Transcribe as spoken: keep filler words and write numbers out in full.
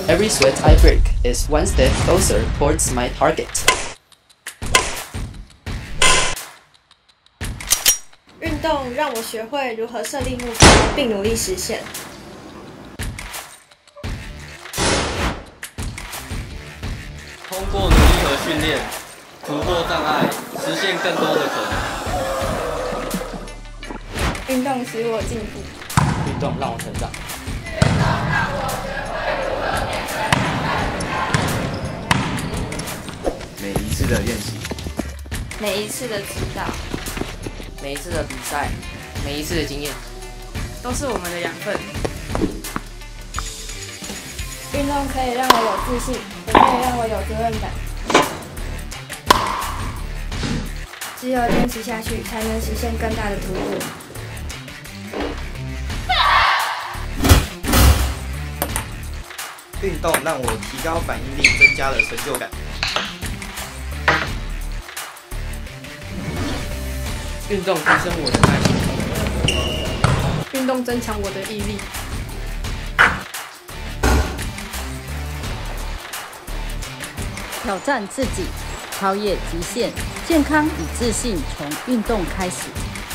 Every sweat I break is one step closer towards my target. 运动让我学会如何设立目标，并努力实现。 通过努力和训练，突破障碍，实现更多的可能。 运动使我进步， 运动让我成长。 每一次的练习， 每一次的指导， 每一次的比赛，每一次的经验， 都是我们的养分。 运动可以让我有自信，也可以让我有责任感。只有坚持下去，才能实现更大的突破。 运动让我提高反应力，增加了成就感。 运动提升我的耐心， 运动增强我的毅力。 挑战自己，超越极限，健康与自信从运动开始。